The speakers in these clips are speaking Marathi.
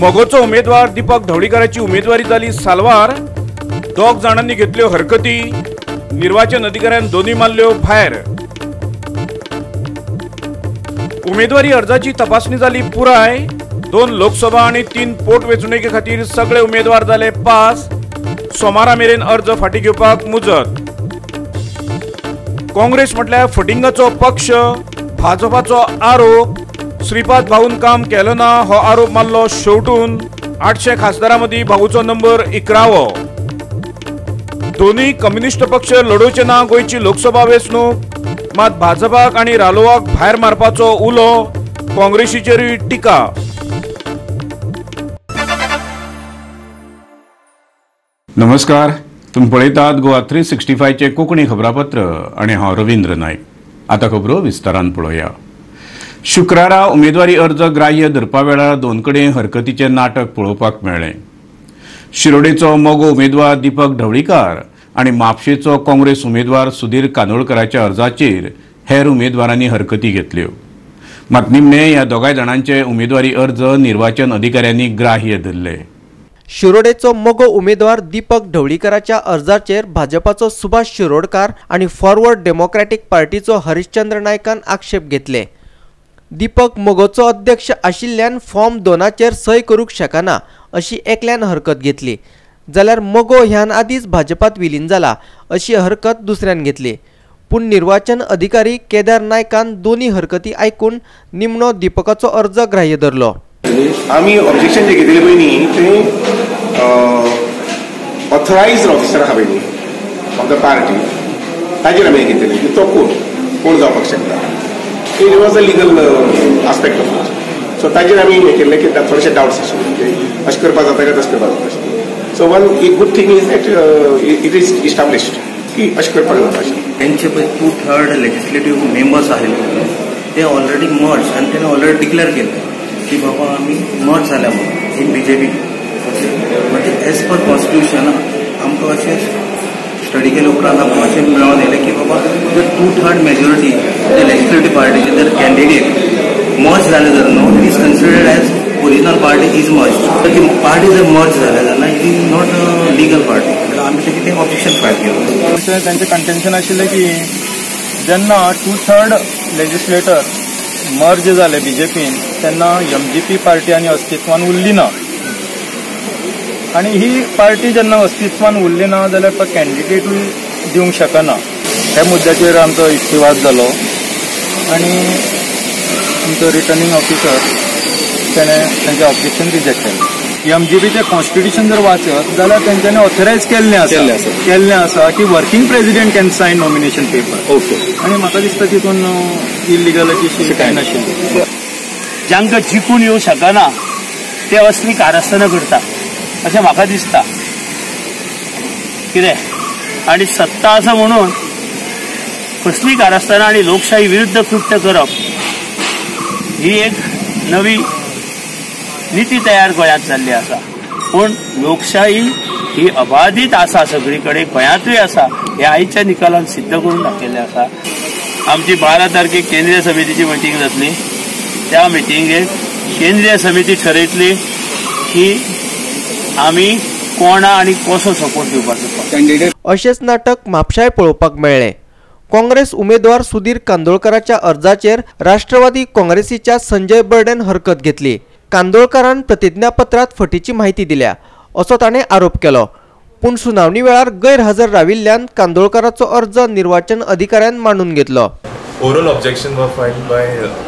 मोगोचो उमेदवार दीपक ढवळीकराची उमेदवारी जाली साल्वार। दोग जाणांनी घेतल्यो हरकती, निर्वाचन अधिकाऱ्यान दोन्ही मारल्यो भायर। उमेदवारी अर्जाची तपासणी जाली पुराय। 2 लोकसभा आणि 3 पोट वेंचणुके खातीर सगळे उमेदवार जाले पास। सोमारा मेरेन अर्ज फाटी घेवपाक मुजत। काँग्रेस म्हटल्यार फटिंगाचो पक्ष, भाजपाचो आरोप। श्रीपाद भाऊन काम केलो ना हो आरोप मारलो शेवटून। 800 खासदारां मदीं भाऊचो नंबर 11वो। दोन्ही कम्युनिस्ट पक्ष लढोवचे ना गोयची लोकसभा वेंचणूक, मात भाजपाक आणि रालोवाक भायर मारपाचो उलो। काँग्रेसीचेरूय टिका। नमस्कार, तुम्ही पळयतात गोवा 365 चे कोंकणी खबरापत्र आणि हांव रवींद्र नाईक। आता खबरो विस्तारान पळोवया। शुक्रारा उमेदवारी अर्ज ग्राह्य धरपा वेळार 2 कडेन हरकतीचे नाटक पळोवपाक मेळ्ळें। शिरोडेचो मोगो उमेदवार दीपक ढवळीकार आणि म्हापशेचो काँग्रेस उमेदवार सुधीर कांदोळकराच्या अर्जाचेर हेर उमेदवारांनी हरकती घेतल्यो। मात निमणे ह्या दोगांय जाणांचे उमेदवारी अर्ज निर्वाचन अधिकाऱ्यांनी ग्राह्य धरले। शिरोडेचो मोगो उमेदवार दीपक ढवळीकराच्या अर्जाचेर भाजपाचो सुभाष शिरोडकार आणि फॉरवर्ड डेमोक्रेटिक पार्टीचो हरिश्चंद्र नायकान आक्षेप घेतले। दीपक मोगोचो अध्यक्ष आशिल्ल्यान फॉर्म 2चेर सय करूंक शकना अशी एकल्यान हरकत घेतली, जाल्यार मोगो ह्यान आदींच भाजपात विलीन जाला अशी हरकत दुसऱ्यान घेतली। पूण निर्वाचन अधिकारी केदार नायकान दोन्ही हरकती आयकून निमणो दीपकाचो अर्ज ग्राह्य धरलो। आम्ही ऑब्जेक्शन जे घेतले पयलीं ते ऑथरायज्ड ऑफिसर आहा पयलीं ऑफ द पार्टी, ताजेर आमी घेतले की तो कोण जावपाक शकता। It was a legal aspect of it. So ताजेर आमी हें केल्लें की थोडेशे डाउट्स आशिल्ले की अशें करपाक जाता काय तशें करपाक जाता। So one good thing is that it is established की अशें करपाक जाता अशें। त्यांचे पळय 2/3 लेजिस्लेटिव्ह मेंबर्स आशिल्ले ते ऑलरेडी मर्ज आनी तेणें ऑलरेडी डिक्लेअर केलें की बाबा आम्ही मर्ज जाल्या म्हणून इन बीजेपी। म्हणजे एज पर कॉन्स्टिट्यूशन आमकां अशें स्टडी केले उपरांत आमकां अशें मेळोन येलें की बाबा जर 2/3 मेजॉरिटी त्या लेजिस्लेटिव्ह पार्टीचे जर कॅन्डिडेट मर्ज जाले जर न्हू, it is considered as original party is merge. तर ती पार्टी जर मर्ज जाले जाल्यार it is not a legal party. आमी तें कितें ऑब्जेक्शन फायल केलें। तांचें कंटेन्शन आशिल्लें की जेन्ना 2/3 लेजिस्लेटर मर्ज जाले बीजेपीन तेन्ना एमजीपी पार्टी आनी अस्तित्वान उरली ना, आणि ही पार्टी जेन्ना अस्तित्वान उरली ना जाल्यार तो कॅन्डिडेटूय दिवंक शकना। ह्या मुद्द्याचेर आमचो युक्तिवाद जालो आणि आमचो रिटर्निंग ऑफिसर तेणें तांचें ऑब्जेक्शन रिजेक्ट केलें। एमजीपीचें कॉन्स्टिट्यूशन जर वाचत जाल्यार तेंच्यांनी ऑथरायज केल्लें आसा की working president can sign nomination paper. Okay, आणि म्हाका दिसता तितून इलिगलिटी कांय नाशिल्ली। जांकां जिखून येवं शकना ते असली कारस्थानां करता अशें म्हाका दिसता। कितें आनी सत्ता आसा म्हणून कसली कारस्थानां आनी लोकशाही विरुद्ध कृत्य करप ही एक नवी नीती तयार गोंयांत जाल्ली आसा। पूण लोकशाही ही अबाधीत आसा, सगळी कडेन गोंयांतूय आसा, हे आयच्या निकालान सिद्ध करून दाखयल्लें आसा। आमची 12 तारखेक केंद्रीय समितीची मिटींग जातली। त्या मिटिंगेक केंद्रीय समिती ठरयतली की आमी कोणा आनी कसो सपोर्ट दिवपाचो। अशेंच नाटक म्हापशाय पळोवपाक मेळ्ळें। काँग्रेस उमेदवार सुधीर कांदोळकराच्या अर्जाचेर राष्ट्रवादी काँग्रेसीच्या संजय बर्डेन हरकत घेतली। कांदोळकरान प्रतिज्ञापत्रात फटीची माहिती दिल्या असो ताणें आरोप केलो। पूण सुनावणी वेळार गैरहजर राविल्ल्यान कांदोळकराचो अर्ज निर्वाचन अधिकाऱ्यान मांडून घेतलो। Oral objection were filed by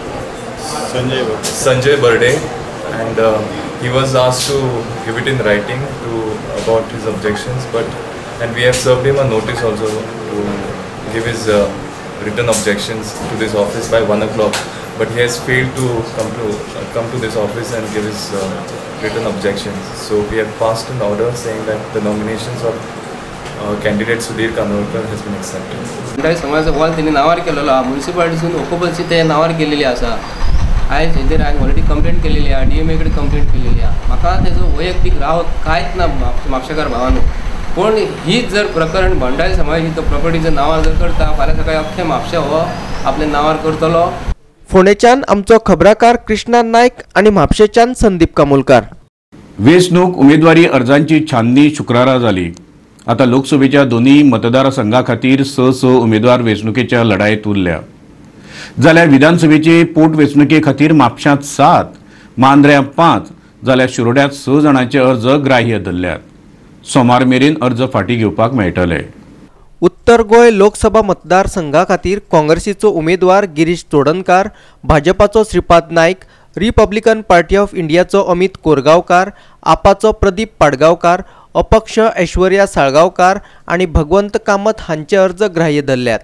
Sanjay Burde, and he was asked to give it in writing about his objections, and we have served him a notice also to give his written objections to this office by 1 o'clock, but he has failed to come to this office and give his written objections. So we have passed an order saying that the nominations of candidate Sudhir Kanolkar has been accepted. मंडळी समाजाचा वॉल त्यांनी नावार केलेलो हा। म्युनिसिपालिटीसून ऑक्युपन्सी ते नावार केलेली आसा। आयज हेजेर हांवें ऑलरेडी कंप्लेंट केलेली आहा, डीएमए कडेन कंप्लेंट केलेली आहा। म्हाका तेजो वैयक्तीक राव कांयच ना म्हापशेकार भावानो। पण हीच जर प्रकरण भंडारी समाजाची तो प्रॉपर्टीचं नावार जर करता, फाल्यां सकाळी अख्ख्या म्हापशा हो आपल्या नावार करतलो। फोंडेच्यान आमचो खबराकार कृष्णा नायक आणि म्हापशेच्यान संदीप कामोलकार। वेंचणूक उमेदवारी अर्जांची छाननी शुक्रारा जाली. आता लोकसभेच्या दोन्ही मतदारसंघा खातीर स उमेदवार वेंचणुकेच्या लढायेत उरल्या. जाल्यार विधानसभेचे पोटवेंचणुके खातीर म्हापश्यांत 7, मांद्र्यां 5 जाल्यार शिरोड्यांत 6 जाणांचे अर्ज ग्राह्य धरल्यात. सोमार मेरेन अर्ज फाटीं घेवपाक मेळटले. उत्तर गोंय लोकसभा मतदारसंघा खातीर काँग्रेसीचो उमेदवार गिरीश चोडणकार, भाजपाचो Shripad Naik, Republican Party of इंडियाचो अमित कोरगांवकार, आपाचो प्रदीप पाडगांवकार, अपक्ष ऐश्वर्या साळगांवकार आणि भगवंत कामत हांचे अर्ज ग्राह्य धरल्यात.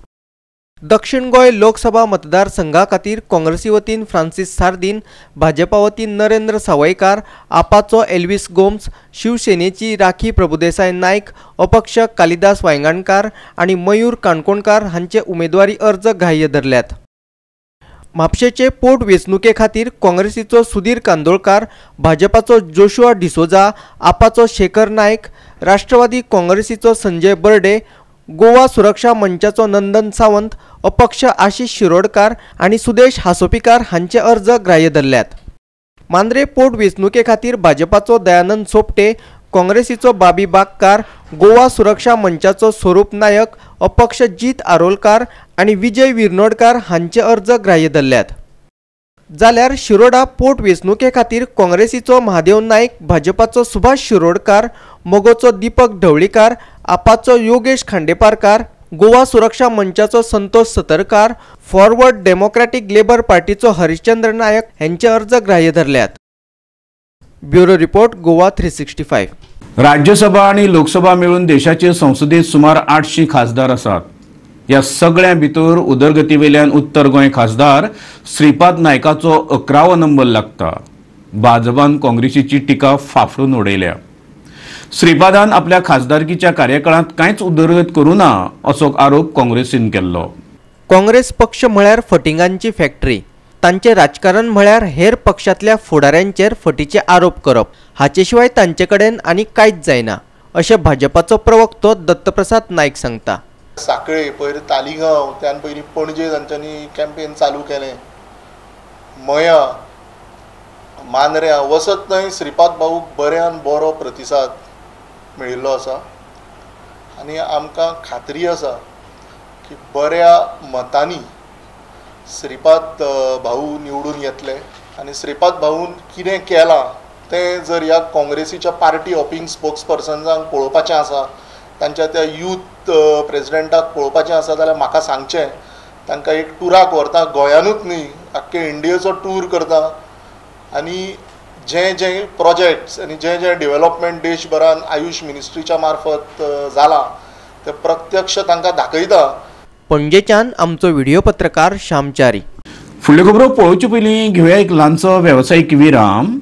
दक्षिण गोंय लोकसभा मतदारसंघा खातीर काँग्रेसी वतीन फ्रांसीस सार्दीन, भाजपा वतीन नरेंद्र सावयकार, आपाचो एल्विस गोम्स, शिवसेनेची राखी प्रभुदेसाय नायक, अपक्ष कालिदास वांयगणकार आणि मयूर काणकोणकार हांचे उमेदवारी अर्ज ग्राह्य धरल्यात. म्हापशेचे पोट वेंचणुके खातीर काँग्रेसीचो सुधीर कांदोळकार, भाजपाचो जोशुआ डिसोजा, आपाचो शेखर नायक, राष्ट्रवादी काँग्रेसीचो संजय बर्डे, गोवा सुरक्षा मंचाचो नंदन सावंत, अपक्ष आशिष शिरोडकार आणि सुदेश हासोपीकार हांचे अर्ज ग्राह्य धरल्यात. मांद्रे पोट वेंचणुके खातीर भाजपाचो दयानंद सोपटे, काँग्रेसीचो बाबी बागकार, गोवा सुरक्षा मंचाचो स्वरूप नायक, अपक्ष जीत आरोलकार आणि विजय विर्नोडकार हांचे अर्ज ग्राह्य धरल्यात. जाल्यार शिरोडा पोट वेंचणुके खातीर काँग्रेसीचो महादेव नायक, भाजपाचो सुभाष शिरोडकार, मोगोचो दीपक ढवळीकार, आपाचो योगेश खांडेपारकार, गोवा सुरक्षा मंचाचो Santosh Satarkar, forward democratic labour पार्टीचो हरिश्चंद्र नायक हांचे अर्ज ग्राह्य धरल्यात. Bureau report Goa 365. राज्यसभा आणि लोकसभा मिळून देशाचे संसदेत सुमार 800 खासदार आसात. या सगळ्या भितर उदरगतीवेल्यान उत्तर गोंय खासदार श्रीपाद नायकाचो 11वो नंबर लागता. भाजपान काँग्रेसीची टिका फाफडून उडयल्या. श्रीपादान आपल्या खासदारकीच्या कार्यकाळात कांयच उदरगत करूं ना असो आरोप काँग्रेसीन केल्लो. काँग्रेस पक्ष म्हळ्यार फटिंगांची फॅक्टरी. तांचे राजकारण म्हळ्यार हेर पक्षांतल्या फुडाऱ्यांचेर फटीचे आरोप करप. हाचे शिवाय तांचे कडेन आनी कांयच जायना अशें भाजपाचो प्रवक्तो दत्तप्रसाद नायक सांगता. साखळे पयर तालिगांव, त्यान पयलीं पणजे तांच्यांनी कॅम्पेन चालू केलें. मया, मांद्र्या वसत थंय श्रीपाद भाऊक बऱ्यान बरो प्रतिसाद मेळिल्लो आसा आनी आमकां खात्री आसा की बऱ्या मतांनी श्रीपाद भाऊ निवडून येतले. आनी श्रीपाद भाऊन कितें केलां तें जर ह्या काँग्रेसीच्या पार्टी हॉपिंग स्पोक्सपर्सन्सांक पळोवपाचें आसा, तांच्या त्या यूथ प्रेसिडेंटाक पळोवपाचें आसा जाल्यार म्हाका सांगचें. तांकां एक टुराक व्हरता, गोंयानूच न्ही आख्खे इंडियेचो टूर करता आनी जे प्रोजेक्ट्स आनी जे डेव्हलपमेंट देशभरान आयुष मिनिस्ट्रीच्या मार्फत जाला ते प्रत्यक्ष तांकां दाखयता. पणजेच्यान आमचो व्हिडिओ पत्रकार श्यामचारी. फुडल्यो खबरो पळोवचे पयलीं घेवया एक ल्हानसो वेवसायीक विराम.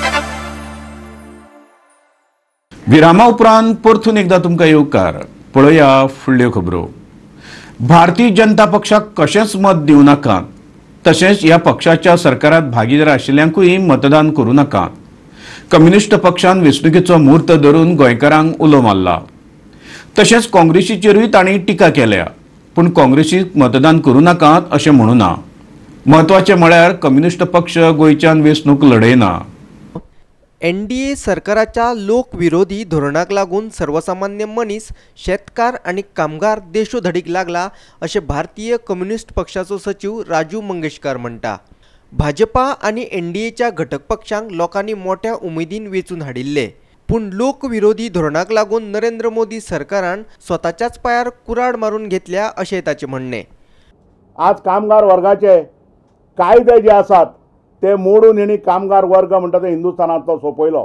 विरामा उपरांत परतून एकदा तुमकां येवकार. पळोवया फुडल्यो खबरो. भारतीय जनता पक्षाक कशेंच मत दिवं नाकात. तशेंच ह्या पक्षाच्या सरकारात भागीदार आशिल्ल्यांकूय मतदान करूं नाकात. कम्युनिस्ट पक्षान वेंचणुकेचो म्हूर्त धरून गोंयकारांक उलो मारला. तशेंच काँग्रेसीचेरूय तांणी टिका केल्या. पूण काँग्रेसीक मतदान करूं नाकात अशें म्हणूं ना. म्हत्वाचें म्हळ्यार कम्युनिस्ट पक्ष गोंयच्यान वेंचणूक लढयना. एनडीए सरकाराच्या लोकविरोधी धोरणाक लागून सर्वसामान्य मनीस, शेतकार आणि कामगार देशोधडीक लागला अशें भारतीय कम्युनिस्ट पक्षाचो सचिव राजू मंगेशकार म्हणटा. भाजपा आणि एनडीएच्या घटक पक्षांक लोकांनी मोठ्या उमेदीन वेचून हाडिल्ले. पूण लोकविरोधी धोरणाक लागून नरेंद्र मोदी सरकारान स्वताच्याच पायार कुराड मारून घेतल्या अशें ताचें म्हणणें. आज कामगार वर्गाचे कायदे जे आसात ते मोडून हेणी कामगार वर्ग म्हणटा तो हिंदुस्थानांतलो सोंपयलो.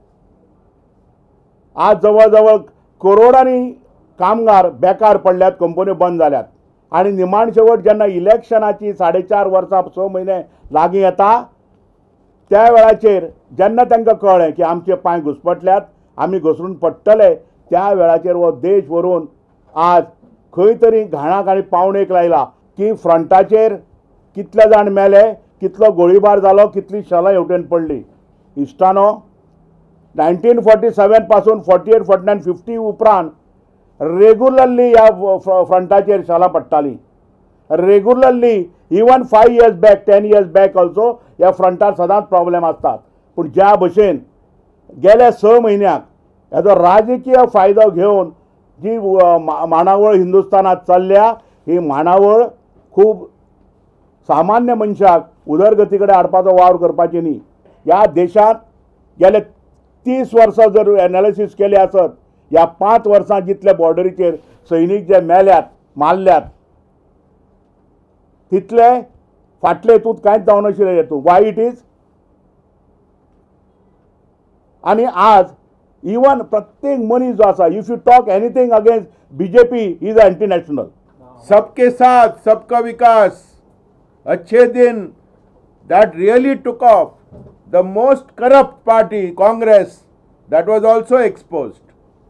आज जवळ जवळ करोडांनी कामगार बेकार पडल्यात, कंपन्यो बंद जाल्यात आणि निमाण शेवट जेन्ना इलेक्शनाची 4.5 वर्सां 6 म्हयने लागीं येता त्या वेळाचेर जेन्ना तांकां कळ्ळें की आमचे पांय घुस्पटल्यात, आमी घसरून पडटले, त्या वेळाचेर हो देश व्हरून आज खंय तरी घाणाक आनी पावणेक लायला की फ्रंटाचेर कितले जाण मेले, कितलो गोळीबार जालो, कितली शलां हेवटेन पडली. इश्टानो, 1947 पासून 48, 49, 50 उपरांत रेग्युलरली ह्या फ्रंटाचेर शालां पडटालीं. Regularly even 5 years back 10 years back also ह्या फ्रंटार सदांच प्रॉब्लेम आसतात. पूण ज्या भशेन गेल्या 6 म्हयन्याक हेजो राजकीय फायदो घेवन जी मांडावळ हिंदुस्थानात चल्ल्या ही मांडावळ खूब सामान्य मनशाक उदरगती कडेन हाडपाचो वावर करपाची न्ही. ह्या देशांत गेले 30 वर्सां जर एनालिसीस केले आसत, ह्या 5 वर्सां जितले बॉर्डरीचेर सैनीक जे मेल्यात मारल्यात तितले फाटले हेतूंत कांयच जावं नाशिल्लें हेतूं. Why it is. आनी आज इवन प्रत्येक मनीस जो आसा, if you talk anything against BJP is anti national. सबके साथ सबका विकास, अच्छे दिन, that really took off. The most corrupt party, Congress, that was also exposed.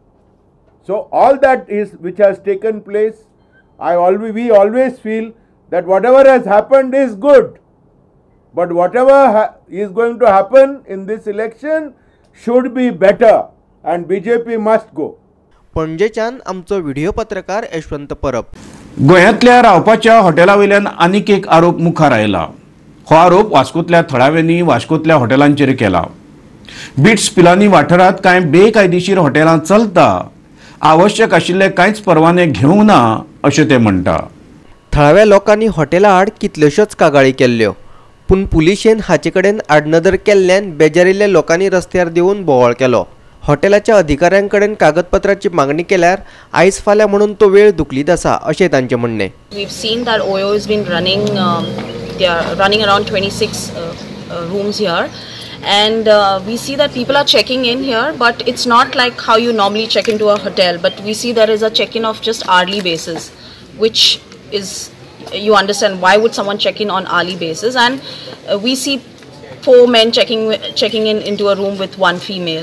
So all that is which has taken place, we always feel that whatever has happened is good, but whatever is going to happen in this election should be better, and BJP must go. पणजेच्यान आमचो व्हिडिओ पत्रकार यशवंत परब. गोंयांतल्या रावपाच्या हॉटेला वयल्यान आनीक एक आरोप मुखार आयला. हो आरोप वास्कोतल्या थळाव्यांनी वास्कोतल्या हॉटेलांचेर केला. बिट्स पिलानी वाठारांत कांय बेकायदेशीर हॉटेलां चलता, आवश्यक आशिल्ले कांयच परवाने घेवंक ना अशें ते म्हणटा. थळाव्या लोकांनी हॉटेला आड कितल्योश्योच कागाळी केल्ल्यो, पूण पुलिशेन हाचे कडेन आडनदर केल्ल्यान बेजारिल्ल्या लोकांनी रस्त्यार देऊन बोवाळ केलो. हॉटेलाच्या अधिकाऱ्यांकडेन कागदपत्राची मागणी केल्यार आयज फाल्यां म्हणून तो वेळ दुखलीत आसा अशें तांचें म्हणणें. We've seen that OYO has been running, they are running around 26 rooms here, and we see that people are checking in here, but it's not like how you normally check into a hotel, but we see there is a check-in of just hourly basis, which is, you understand why would someone check in on hourly basis, and we see 4 men checking in into a room with 1 female.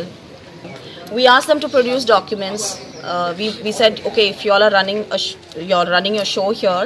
We asked them to produce documents. We said, okay, if you all are running you're running your show here,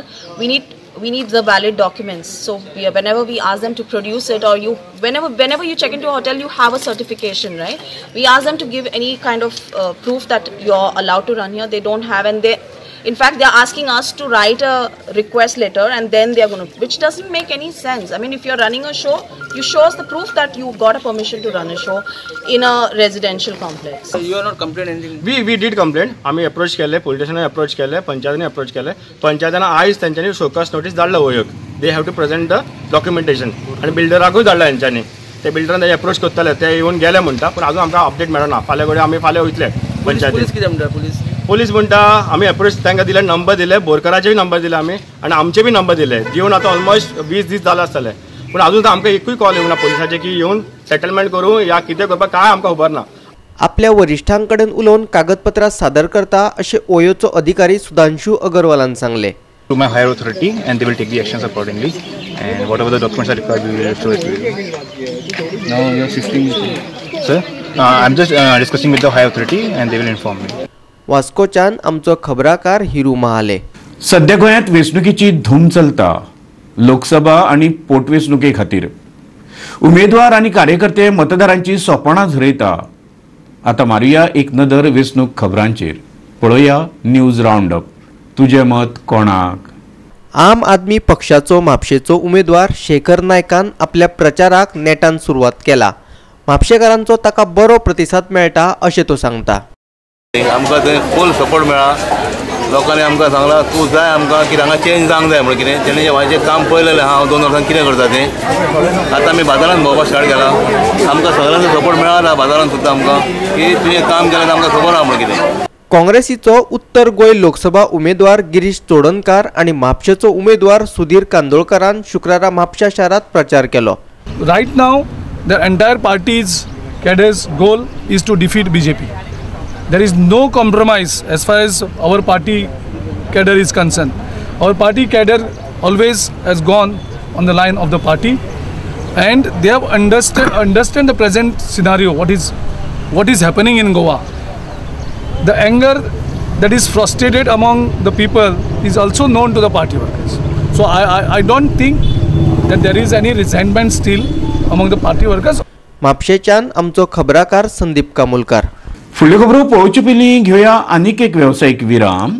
we need the valid documents. So whenever we ask them to produce it, or whenever you check into a hotel, you have a certification, right? We ask them to give any kind of proof that you're allowed to run here. They don't have, and in fact, they're asking us to write a request letter, and then they're going to, which doesn't make any sense. I mean, if you're running a show, you show us the proof that you got a permission to run a show in a residential complex. You are not complaining anything? We did complain. आम्ही अप्रोच केले, पोलीस स्टेशनाने अप्रोच केले, पंचायतीने अप्रोच केले. पंचायतीने आयज त्यांच्यानी शोकस नोटीस धाडला ओयोक. They have to present the documentation, आणि बिल्डराकूय धाडला यांच्यानी. ते बिल्डरान ते अप्रोच करतले, ते येऊन गेले म्हणटा, पण अजून आमकां अपडेट मेळना. फाल्यां घडये आमी फाल्यां वयतले पंचायतीन. पुलीस कितें म्हणटा? पुलीस म्हणटा आमी अप्रोच तांकां दिले, नंबर दिले, बोरकराचेय नंबर दिले आमी, आणि आमचे बी नंबर दिले. येवन आतां ऑलमोस्ट 20 दीस जाले आसतले, पण अजून आमकां एकूय कॉल येवना पुलिसाचे की येवन सेटलमेंट करूं या कितें करपाक, काय आमकां खबर ना. आपल्या वरिष्ठांकडेन उलोवन कागदपत्रां सादर करता अशें ओयोचो अधिकारी सुधांशू अगरवालान सांगले. To my higher authority, and they will take the actions accordingly, and whatever the documents are required, we will show it to you. Now you are assisting, sir. I'm just discussing with the higher authority, and they will inform me. वास्कोच्यान आमचो खबराकार हिरू महाले. सध्या गोंयांत वेंचणुकीची धूम चलता. लोकसभा आणि पोटवेंचणुके खातीर उमेदवार आणि कार्यकर्ते मतदारांची सोपणां झरयता. आता मारुया एक नदर वेंचणूक खबरांचेर. पळोवया न्यूज राउंड अप. तुझे मत कोणाक? आम आदमी पक्षाचो म्हापशेचो उमेदवार शेखर नायकान आपल्या प्रचाराक नेटान सुरवात केला. म्हापशेकारांचो ताका बरो प्रतिसाद मेळटा अशें तो सांगता. आमकां थंय फूल सपोर्ट मेळ्ळा. लोकांनी आमकां सांगलां तूं जाय आमकां कितें हांगा चेंज जावंक जाय म्हणून. कितें तेणें जें काम पळयलेलें हांव 2 वर्सां कितें करता तें. आतां आमी बाजारांत भोंवपाक स्टार्ट केला. आमकां सगळ्यांचो सपोर्ट मेळ्ळा बाजारांत सुद्दां आमकां की तुवें काम केलें आमकां खबर आहा म्हणून कितें. काँग्रेसीचो उत्तर गोंय लोकसभा उमेदवार गिरीश चोडणकार आणि म्हापशेचो उमेदवार सुधीर कांदोळकरान शुक्रारा म्हापशा शारात प्रचार केलो. Right now, the entire party's cadre's goal is to defeat BJP. There is no compromise as far as our party cadre is concerned. Our party cadre always has gone on the line of the party, and they have understand the present scenario. What is happening in Goa? The anger that is frustrated among the people is also known to the party workers. So I don't think that there is any resentment still among the party workers. म्हापशेच्यान आमचो खबराकार संदीप कामुलकार. फुडल्यो खबरो पळोवचे पयलीं घेवया आनीक एक वेवसायीक विराम.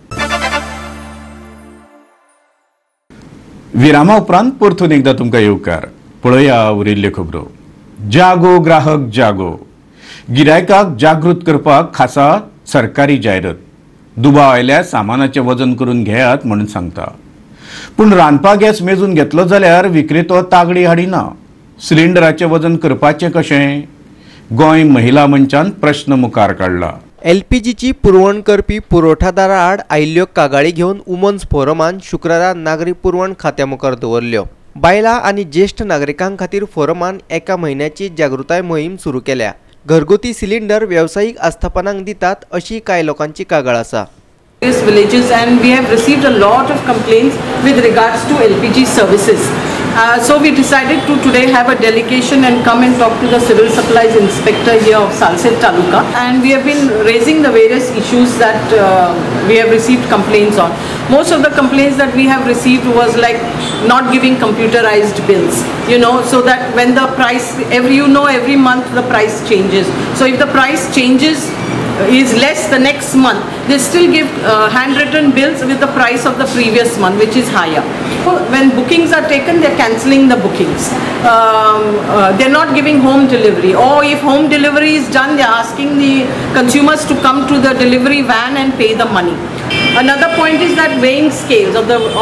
विरामा उपरांत परतून एकदां तुमकां येवकार. पळोवया उरिल्ल्यो खबरो. जागो ग्राहक जागो. गिरायकाक जागृत करपाक खासा सरकारी जायरात दुबाव आयल्यार सामानाचें वजन करून घेयात म्हणून सांगता. पूण रांदपा गॅस मेजून घेतलो जाल्यार विक्रेतो तागडी हाडिना. सिलिंडराचें वजन करपाचें कशें? गोंय महिला मंचान प्रश्न मुखार काडला. एलपीजीची पुरवण करपी पुरवठादारा आड आयिल्ल्यो कागाळी घेवन वुमन्स फोरमान शुक्रारा नागरी पुरवण खात्या मुखार दवरल्यो. बायलां आनी ज्येश्ठ नागरिकां खातीर फोरमान एका म्हयन्याची जागृताय मोहीम सुरू केल्या. घरगुती सिलिंडर व्यावसायिक आस्थापनांक दितात अशी कांय लोकांची कागाळ आसा. Villages, and we have received a lot of complaints with regards to LPG services. So we decided to today have a delegation and come and talk to the civil supplies inspector here of Salsett Taluka, and we have been raising the various issues that we have received complaints on. Most of the complaints that we have received was like not giving computerized bills, so that when the price every month the price changes. So if the price changes is less the next month, they still give handwritten bills with the price of the previous month, which is higher. When bookings are taken, they're cancelling the bookings. They're not giving home delivery, or if home delivery is done, they're asking the consumers to come to the delivery van and pay the money. Another point is that weighing scales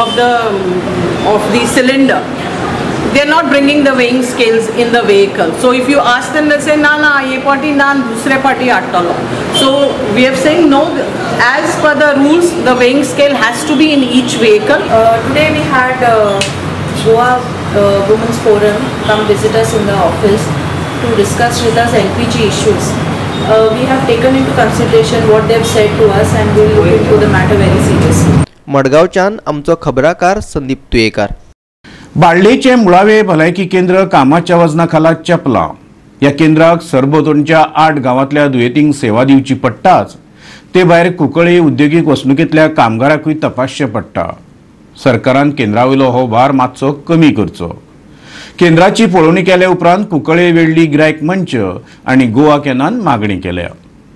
of the cylinder, they're not bringing the weighing scales in the vehicle. So if you ask them, they say, na ye party na dusre party attalo. So we are saying no, as per the rules, the weighing scale has to be in each vehicle. Today we had Goa Women's Forum come visit us in the office to discuss with us LPG issues. We have taken into consideration what they have said to us, and we will look into the matter very seriously. मडगावच्यान आमचो खबराकार संदीप तुयेकार. बाळ्ळेचे मुळावे भलायकी केंद्र कामाच्या वजनाखाला चपलां. ह्या केंद्राक सरभोंवतणच्या 8 गांवांतल्या दुयेंतींक सेवा दिवची पडटाच. ते भायर कुंकळी उद्देगीक वसणुकेंतल्या कामगारांकूय तपासचें पडटा. सरकारान केंद्रावयलो हो भार मातसो कमी करचो. केंद्राची पळोवणी केल्या उपरांत कुंकळे वेळ्ळी गिरायक मंच आनी गोवा कॅनान मागणी केल्या.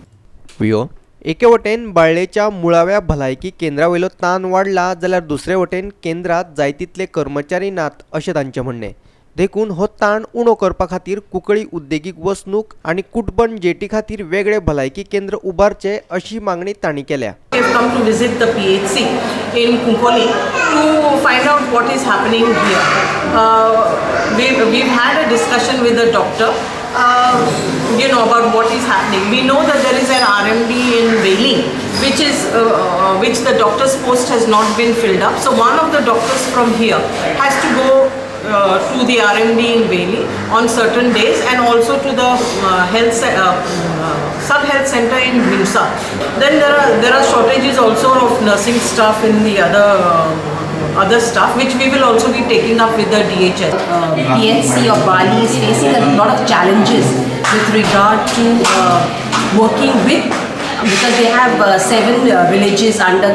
एके वटेन बाळ्ळेच्या मुळाव्या भलायकी केंद्रावयलो ताण वाडला जाल्यार दुसरे वटेन केंद्रात जाय तितले कर्मचारी नात अशें तांचें म्हणणें. देखून हो ताण उणो करपा खातीर कुंकळी उद्देगीक वसणूक आनी कुटबंद जेटी खातीर वेगळे भलायकी केंद्र उबारचे अशी मागणी तांणी केल्या. We have come to visit the PHC in Kunkoli to find out what is happening here. We've had a discussion with the doctor, about what is happening. We know that there is an RMD in Veli, which the doctor's post has not been filled up. So one of the doctors from here has to go to the RMD in Veli on certain days, and also to the sub-health center in Bhimsa. Then there are shortages also of nursing staff in the other staff, which we will also be taking up with the DHS. PHC of Bali is facing a lot of challenges with regard to working with, because they have 7 villages under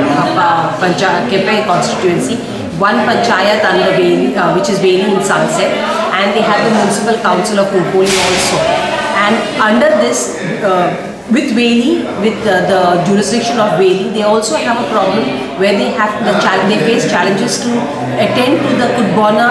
Kepe constituency, 1 panchayat under Veli, which is Veli in Sunset, and they have the municipal council of Kunkoli also. And under this, with Veli, with the jurisdiction of Veli, they also have a problem where they face challenges to attend to the Kudbona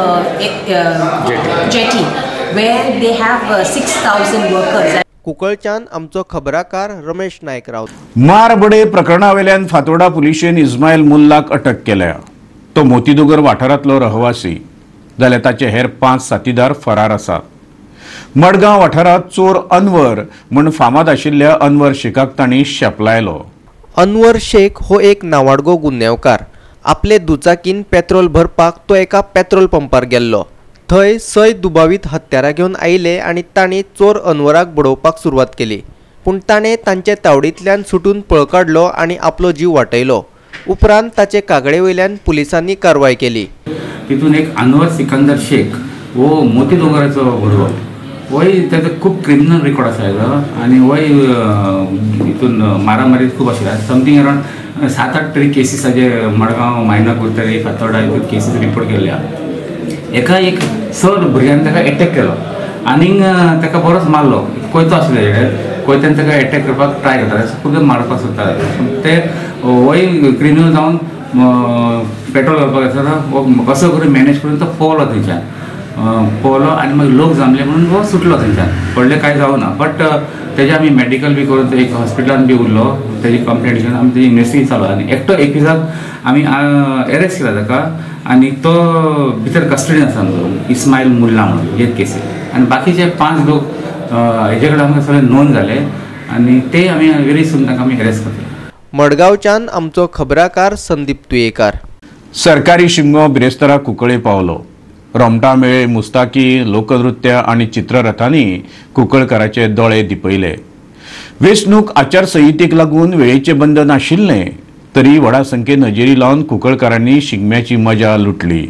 jetty, where they have 6,000 workers. कुंकळच्यान आमचो खबराकार रमेश नायक रावत. मारबडे प्रकरणावेल्यान फातोर्डा पुलिशेन इस्माईल मुल्लाक अटक केल्या. तो मोतीदुगर वाठारांतलो रहवासी जाल्यार ताचे हेर 5 साथीदार फरार आसात. मडगांव वाठारांत चोर अनवर म्हूण फामाद आशिल्ल्या अनवर शेखाक तांणी शेपलायलो. अनवर शेख हो एक नावाडगो गुन्यांवकार. आपले दुचाकीन पेट्रोल भरपाक तो एका पेट्रोल पंपार गेल्लो. थंय 6 दुबावीत हत्यारां घेवन आयले आनी तांणी चोर अनवराक बडोवपाक सुरवात केली. पूण ताणें तांचे तावडींतल्यान सुटून पळ काडलो आनी आपलो जीव वाटयलो. उपरांत ताचे कागडे वयल्यान पुलिसांनी कारवाय केली. तितून एक अनवर सिकंदर शेख हो मोतीदोंगराचो भुरगो. वय ताजो खूब क्रिमिनल रेकॉर्ड आसा आनी वय हितून मारामारी खूब आशिल्ल्या. समथींग अरावंड 7-8 तरी केसीस ताजे मडगांव मायनागूर तरी फातोर्डा हितून केसीस रिपोर्ट केल्ल्या. एका एक 6 भुरग्यांनी ताका एटॅक केलो आनीक ताका बरोच मारलो. कोयतो आशिल्लो तेजेर, कोयत्यान ताका एटॅक करपाक ट्राय करताले, खूब मारपाक सोदताले. ते वय क्रिमिनल जावन पेट्रोल घालपाक आसतना कसो करून मॅनेज करून तो पवलो थंयच्यान. पळलो आनी मागीर लोक जमले म्हणून वो सुटलो थंयच्यान. व्हडलें कांय जावना बट तेजे आमी मेडिकल बी करून एक हॉस्पिटलान बी उरलो. तेजी कंप्लेंट घेवन आमी तेजी इन्वेस्टिगेशन चालू आनी एकटो एपिजाक आमी अरेस्ट केला ताका आनी तो भितर कस्टडीन आसा आमचो इस्माईल मुल्ला म्हणून एक केसीन. आनी बाकीचे 5 लोक हेजे कडेन आमकां सगळे नोंद जाले आनी ते आमी वेरी सून ताका आमी अरेस्ट करतले. मडगांवच्यान आमचो खबराकार संदीप तुयेकार. सरकारी शिमगो बिरेस्तारा कुंकळे पावलो. रोमटा मेळे, मुस्ताकी, लोकनृत्य आनी चित्ररथांनी कुंकळकाराचे दोळे दिपयले. वेंचणूक आचारसंहितेक लागून वेळेचे बंधन आशिल्ले तरी व्हडा संख्येन हजेरी लावन कुंकळकारांनी शिगम्याची मजा लुटली.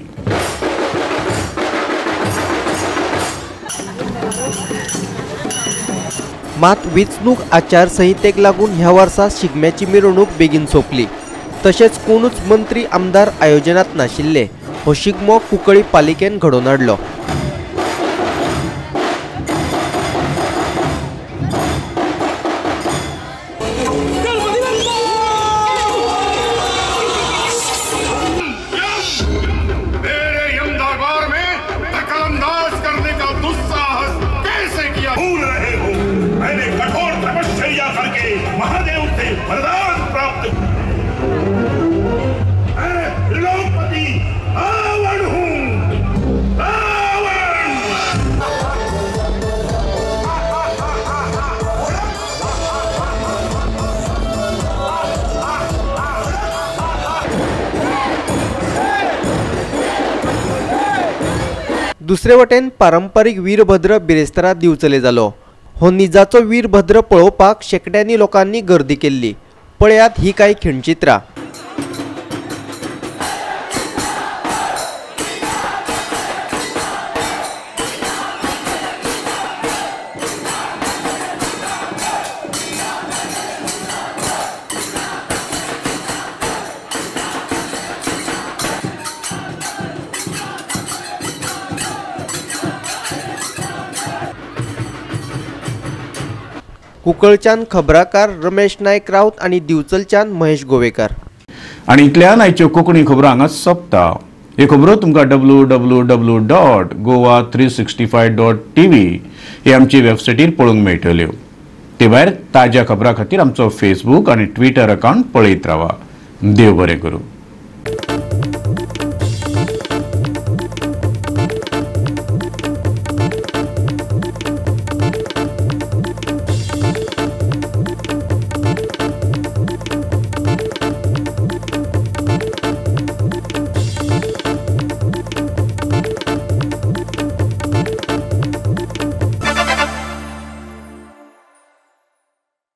मात वेंचणूक आचारसंहितेक लागून ह्या वर्सा शिगम्याची मिरवणूक बेगीन सोंपली. तशेंच कोणूच मंत्री आमदार आयोजनात नाशिल्ले. हो शिगमो कुंकळी पालिकेन घडोवन हाडलो. दुसरे वटेन पारंपारीक वीरभद्र बिरेस्तारा दिवचले जालो. हो निजाचो वीरभद्र पळोवपाक शेकड्यांनी लोकांनी गर्दी केल्ली. पळयात ही कांय खिणचित्रां. कुंकळच्यान खबराकार रमेश नायक राऊत आणि दिवचलच्यान महेश गोवेकार. आणि इतल्यान आयच्यो कोंकणी खबरो हांगाच सोंपता. हे खबरो तुमकां www.goa365.tv हे आमचे वेबसायटीर पळोवंक मेळटल्यो. ते भायर ताज्या खबरां खातीर आमचो फेसबूक आनी ट्विटर अकाउंट पळयत रावा. देव बरें करूं.